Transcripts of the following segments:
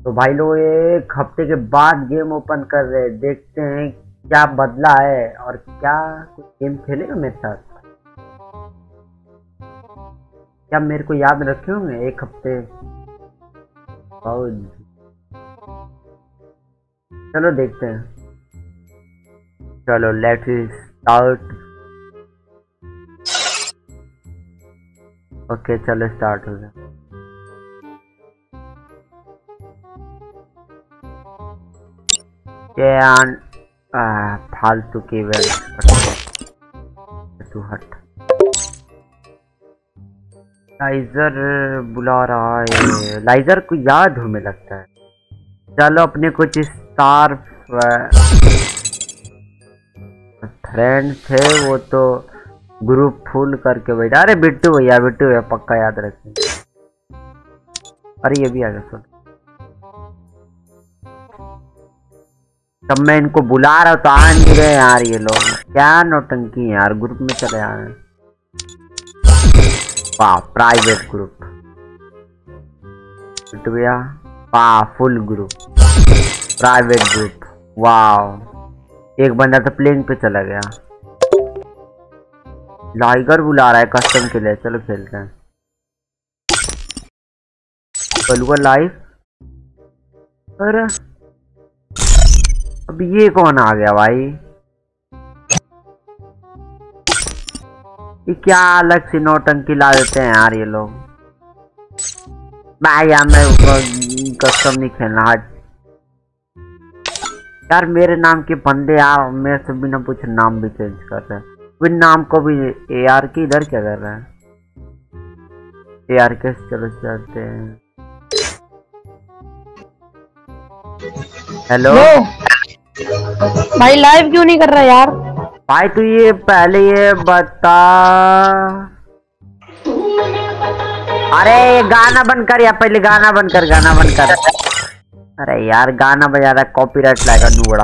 तो भाई लोग एक हफ्ते के बाद गेम ओपन कर रहे हैं, देखते हैं क्या बदला है और क्या कुछ गेम खेलेगा मेरे साथ। क्या मेरे को याद रखे होंगे एक हफ्ते? चलो देखते हैं। चलो लेट्स स्टार्ट। ओके चलो स्टार्ट हो गया। फालतू की तू हट। लाइजर बुला रहा है, लाइजर को याद हमें लगता है। चलो अपने कुछ स्टार फ्रेंड थे वो तो ग्रुप फुल करके बैठा। अरे बिट्टू भैया पक्का याद रखें। अरे ये भी आ गया। सुन तब मैं इनको बुला रहा हूँ तो आ नहीं रहे यार ये लोग। क्या नौटंकी है यार, ग्रुप में चले आ रहे हैं। वाह प्राइवेट ग्रुप भैया, वाह फुल ग्रुप प्राइवेट ग्रुप। वाह एक बंदा तो प्लेन पे चला गया। लाइगर बुला रहा है कस्टम के लिए, चलो खेलते हैं। कलुआ लाइव। अरे अब ये कौन आ गया भाई? ये क्या अलग सी नौटंकी ला देते हैं यार ये लोग। भाई यार मैं कस्टम नहीं खेलना। यार मेरे नाम के बंदे यार मेरे से बिना पूछे नाम भी चेंज कर रहे हैं। बिन नाम को भी AR के इधर क्या कर रहा है? AR के चलो चलते हैं। हेलो भाई लाइव क्यों नहीं कर रहा यार? भाई तू ये पहले ये बता। अरे ये गाना बंद कर या पहले गाना बंद कर, गाना बंद कर। अरे यार गाना बजा रहा है, कॉपीराइट लाएगा नूबड़ा।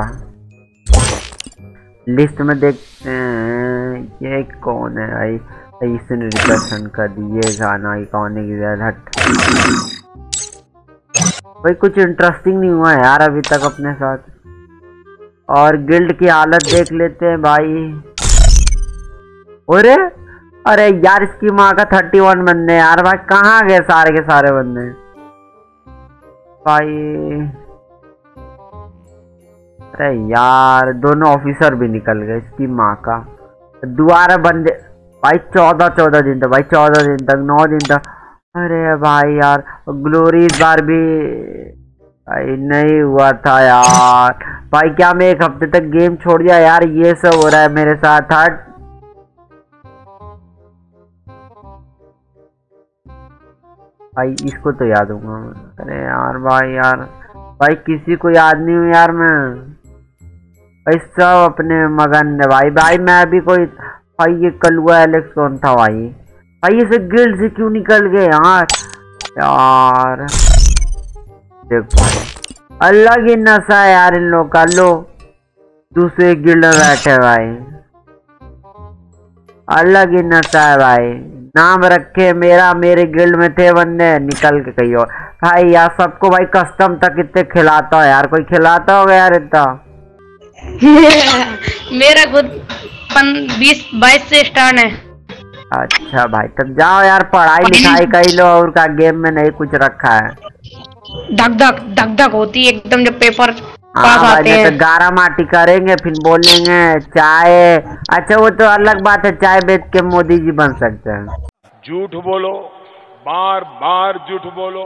लिस्ट में देखते हैं ये कौन है भाई। इसने रिकमेंड कर दी ये गाना, ये कौन है? हट भाई कुछ इंटरेस्टिंग नहीं हुआ है यार अभी तक अपने साथ। और गिल्ड की हालत देख लेते हैं भाई। अरे अरे यार इसकी माँ का 31 बंदे यार। भाई कहाँ गए सारे के सारे बंदे भाई? अरे यार दोनों ऑफिसर भी निकल गए इसकी माँ का। दोबारा बंदे भाई 14 दिन तक, भाई 14 दिन तक, 9 दिन तक। अरे भाई यार ग्लोरी इस बार भी भाई नहीं हुआ था यार। भाई क्या मैं एक हफ्ते तक गेम छोड़ दिया यार? ये सब हो रहा है मेरे साथ। हट भाई इसको तो याद हूँ। अरे यार भाई किसी को याद नहीं हूँ यार मैं। भाई सब अपने मगन है भाई मैं भी कोई। भाई ये कलुआ एलेक्स कौन था भाई? भाई इसे गिल्ड से क्यों निकल गए यार? यार देख भाई अलग ही नशा है यार इन लोग का। लो दूसरे गिल्ड में बैठे भाई, अलग ही नशा है भाई। नाम रखे मेरा, मेरे गिल्ड में थे बंदे, निकल के कहीं और। भाई यार सबको भाई कस्टम तक इतने खिलाता है यार। कोई खिलाता होगा यार इतना? मेरा खुद 20-22 से स्टार्ट है। अच्छा भाई तब जाओ यार पढ़ाई लिखाई कर लो। और का गेम में नहीं कुछ रखा है। धक धक होती है एकदम जब पेपर पास आते हैं। तो गारा माटी करेंगे फिर बोलेंगे चाय। अच्छा वो तो अलग बात है, चाय बेच के मोदी जी बन सकते हैं। झूठ बोलो, बार बार झूठ बोलो।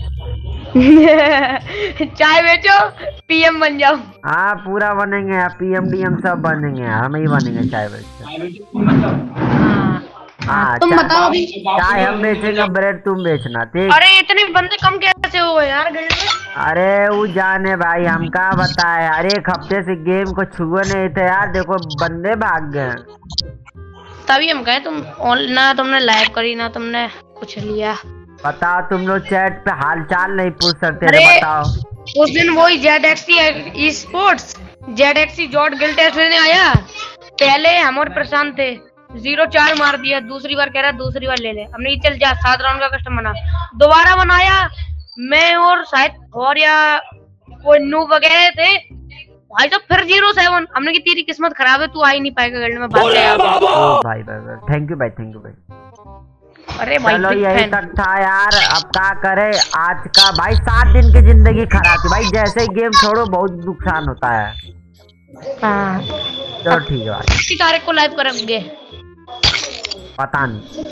चाय बेचो PM बन जाओ। हाँ पूरा बनेंगे, PM DM सब बनेंगे, हम ही बनेंगे चाय बेच। हाँ तुम बताओ अभी। चाय हम बेचेंगे, ब्रेड तुम बेचना, ठीक? अरे इतने बंदे कम कैसे हो गए यार गिल्ड में? अरे वो जाने भाई हम क्या बताए। अरे एक हफ्ते से गेम को छुए नहीं थे यार, देखो बंदे भाग गए। तभी हम कहे तुम ना तुमने लाइव करी ना तुमने कुछ लिया। बताओ तुम लोग चैट पे हालचाल नहीं पूछ सकते? अरे बताओ उस दिन वही ZXC स्पोर्ट्स ZXC जॉर्ड गिल्ड टेस्ट लेने आया। पहले हम और प्रशांत थे, 0-4 मार दिया। दूसरी बार कह रहा दूसरी बार ले ले। हमने चल जा 7 राउंड का कस्टम बना। दोबारा बनाया मैं और शायद और या कोई नू वगैरह थे भाई। तो फिर 07 हमने की तेरी किस्मत खराब है, तू आ ही नहीं पाएगा गिल्ड में, भाग गया। भाई थैंक यू भाई, थैंक यू भाई। अरे भाई चलो बिग यही फैन। तक था यार, अब क्या करे आज का भाई 7 दिन की जिंदगी खराब थी भाई, जैसे ही गेम छोड़ो बहुत नुकसान होता है। हाँ चलो ठीक है भाई, किसी तारीख को लाइव करेंगे पता नहीं।